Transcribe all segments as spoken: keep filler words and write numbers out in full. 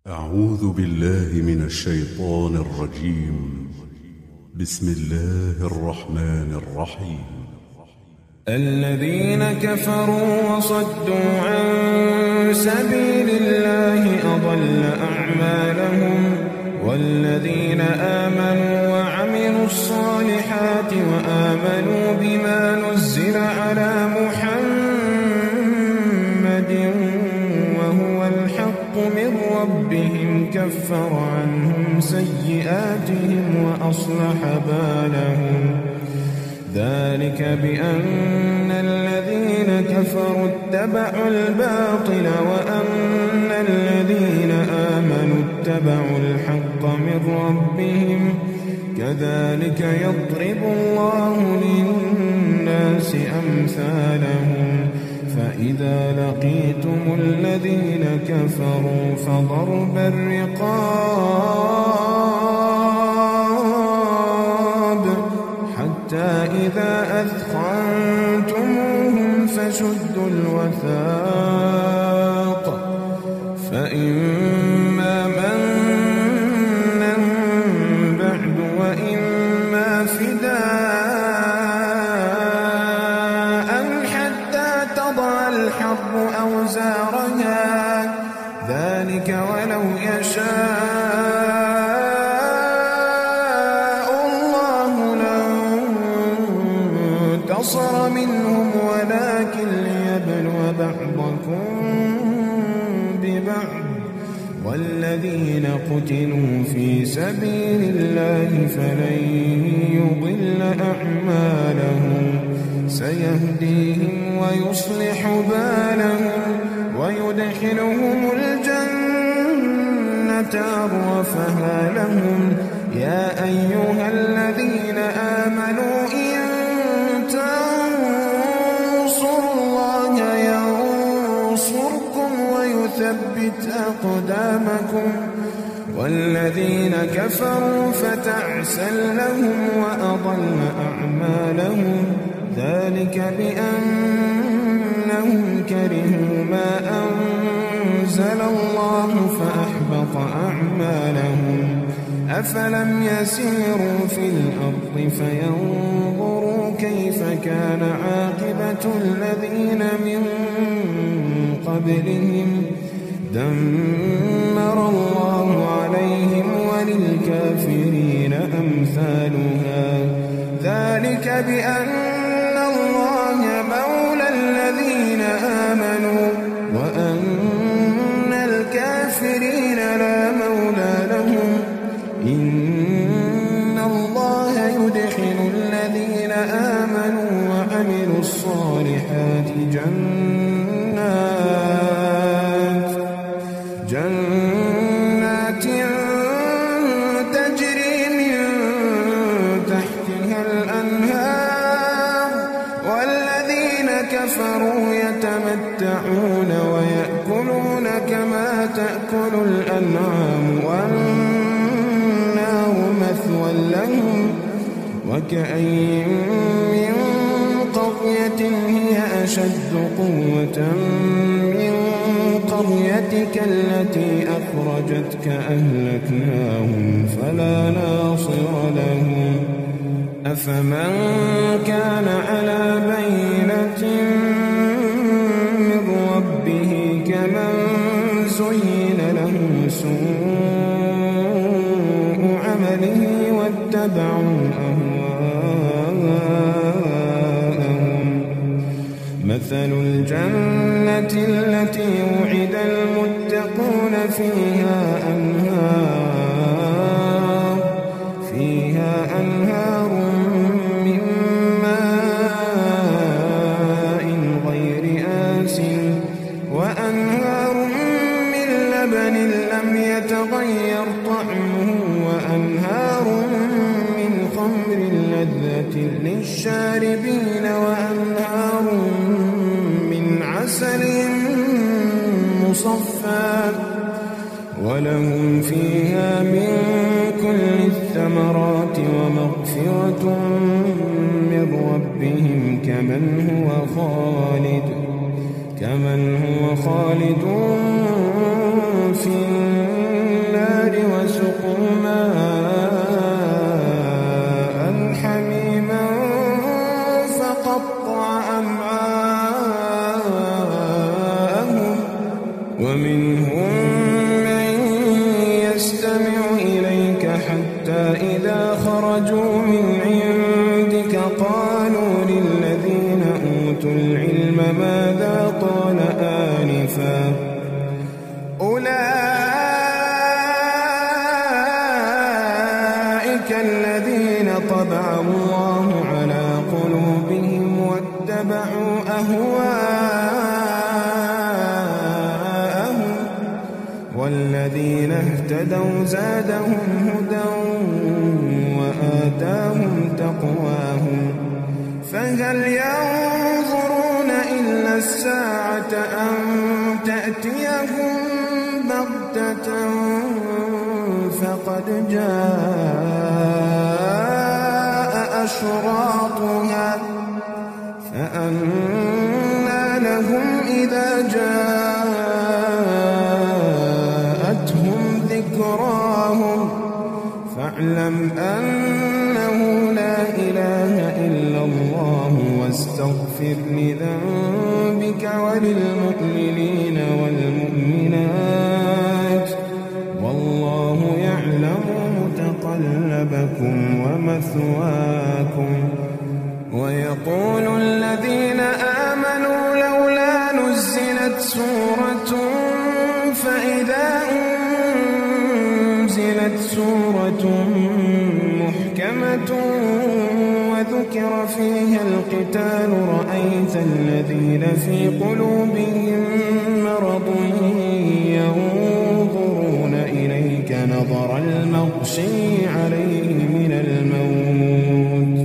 أعوذ بالله من الشيطان الرجيم. بسم الله الرحمن الرحيم. الذين كفروا وصدوا عن سبيل الله أضل أعمالهم، والذين آمنوا وعملوا الصالحات وآمنوا بما نزل على محمد وهو الحق من ربهم كفر عنهم سيئاتهم وأصلح بالهم. ذلك بأن الذين كفروا اتبعوا الباطل وأن الذين آمنوا اتبعوا الحق من ربهم، كذلك يضرب الله للناس أمثالهم. فإذا لقيتم الذين كفروا فضرب الرقاب حتى إذا أثخنتموهم فشدوا الوثاق، فإما منا بعد وإما فداء حتى تضع الحرب أوزارها، ذلك ولو يشاء انتصر منهم ولكن ليبلو بعضكم ببعض. والذين قتلوا في سبيل الله فلن يضل أعمالهم، سيهديهم ويصلح بالهم ويدخلهم الجنة عرفها لهم. يا أيها الذين آمنوا إن يثبت أقدامكم، والذين كفروا فتعسا لهم وأضل أعمالهم. ذلك بأنهم كرهوا ما أنزل الله فأحبط أعمالهم. أفلم يسيروا في الأرض فينظروا كيف كان عاقبة الذين من قبلهم، دمر الله عليهم وللكافرين أمثالها. ذلك بأن الله مولى الذين آمنوا وأن الكافرين لا مولى لهم. إن الله يدخل الذين آمنوا وعملوا الصالحات جنات جنات تجري من تحتها الأنهار، والذين كفروا يتمتعون ويأكلون كما تأكل الأنعام والنار مثوى لهم. وكأين من قرية هي أشد قوة من قريتك التي أخرجتك أهلكناهم فلا ناصر لهم. أفمن كان على بينة من ربه كمن زين له سوء عمله واتبعوا أهواءهم. مثل الجنة التي وعد المتقون فيها أنهار فيها أنهار من ماء غير آسٍ وأنهار من لبن لم يتغير طعمه وأنهار من خمر لذة للشاربين وأنهار من عسل مصفى ولهم فيها من كل الثمرات ومغفرة من ربهم كمن هو خالد كمن هو خالد في ومنهم من يستمع إليك حتى إذا خرجوا من عندك قالوا للذين أوتوا العلم ماذا قال آنفا أولئك الذين طبع الله على قلوبهم واتبعوا أهواءهم والذين اهتدوا زادهم هدى وآتاهم تقواهم فهل ينظرون إلا الساعة أن تأتيهم بغتة فقد جاء أشراطها فأنى لهم إذا جاءتهم ذكراهم فاعلم أنه لا إله إلا الله واستغفر لذنبك وللمؤمنين والمؤمنات والله يعلم متقلبكم ومثواكم ويقول الذين آمنوا لولا نزلت سورة فإذا أنزلت سورة محكمة وذكر فيها القتال رأيت الذين في قلوبهم مرض ينظرون إليك نظر المغشي عليه من الموت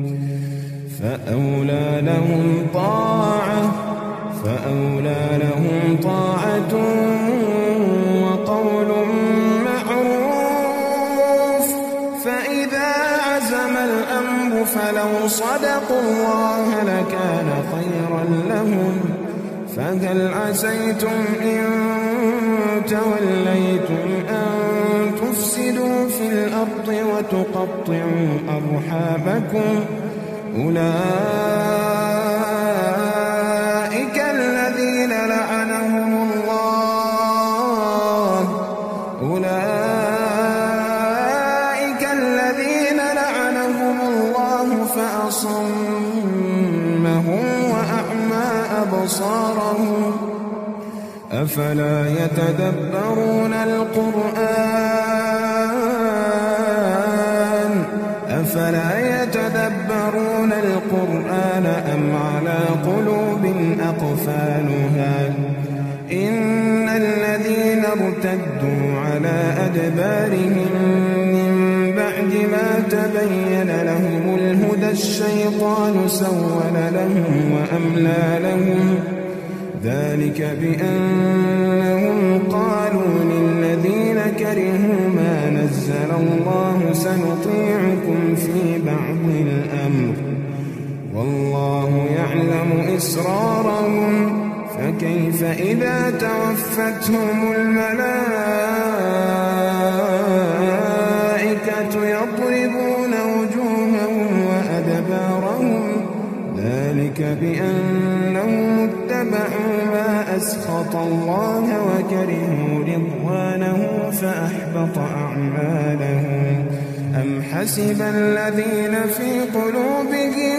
فأولى لهم طاعة فأولى لهم طاعة وقول معروف فإذا عزم الأمر فلو صدقوا الله لكان خيرا لهم فهل عسيتم إن توليتم أن تفسدوا في الأرض وتقطعوا أرحامكم أولئك الذين لعنهم الله أولئك الذين لعنهم الله فأصمهم وأعمى أبصارهم أفلا يتدبرون القرآن أفلا يتدبرون القرآن أم على قلوب أقفالها إن الذين ارتدوا على أدبارهم من بعد ما تبين لهم الهدى الشيطان سول لهم وأملى لهم ذلك بأنهم قالوا للذين كرهوا ما نزل الله سنطيعكم في بعض الأمر والله يعلم إسرارهم فكيف إذا توفتهم الملائكة يضربون وجوههم وأدبارهم ذلك بأنهم اتبعوا ما أسخط الله وكرهوا رضوانه فأحبط أعمالهم أم حسب الذين في قلوبهم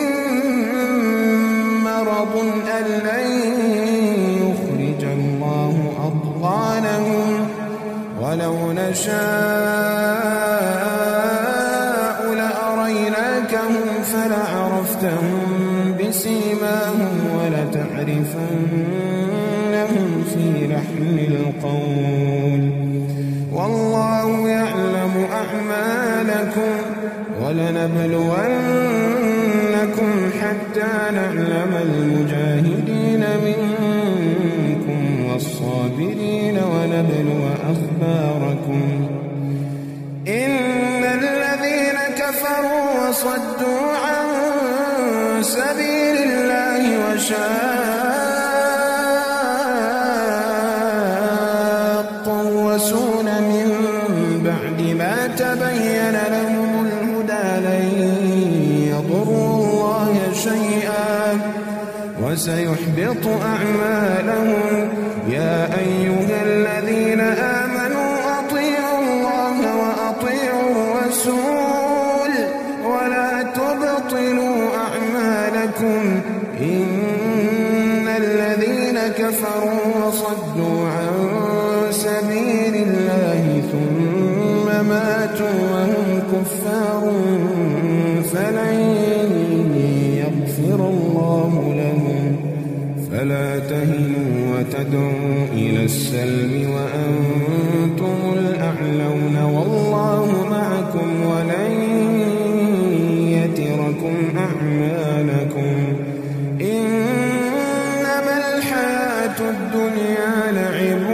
مرض أن لن يخرج الله أضغانهم ولو نشاء لأريناكهم فلعرفتهم بسيماهم ولتعرفنهم في لحن القول والله يعلم أعمالكم ولنبلونكم حتى نعلم المجاهدين منكم والصابرين ونبلو أخباركم إن الذين كفروا وصدوا عن سبيل الله وشاقوا الرسول من بعد ما تبين لهم الهدى لن يضروا الله شيئا وسيحبط أعمالهم يا أيها الذين آمنوا أطيعوا الله وأطيعوا الرسول ولا تبطلوا أعمالكم إن الذين كفروا وصدوا عن سبيل الله ثم ماتوا وهم كفار فلن يغفر الله لهم فلا تهنوا وتدعوا إلى السلم وأنتم الأعلون والله معكم ولن يتركم أعمالكم إنما الحياة الدنيا لعب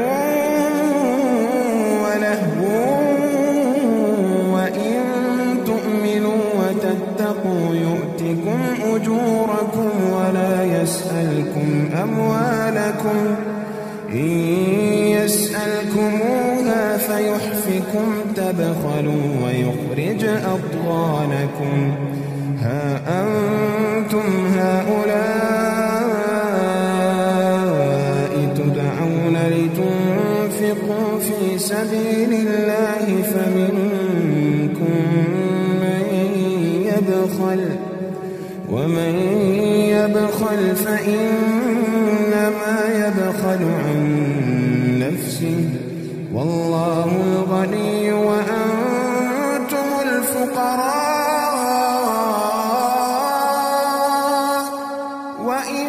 ولهو وإن تؤمنوا وتتقوا يؤتكم أجوركم ولا يسألكم أموالكم إن يسألكموها فيحفكم تبخلوا ويخرج أضغانكم ها أنتم هؤلاء تدعون لتنفقوا في سبيل الله فمنكم من يبخل ومن يبخل فإنما يبخل عن نفسه والله الغني وأنتم الفقراء وإن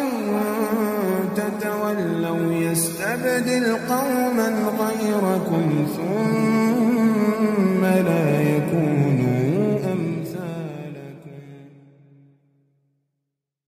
تتولوا يستبدل قوما غيركم ثم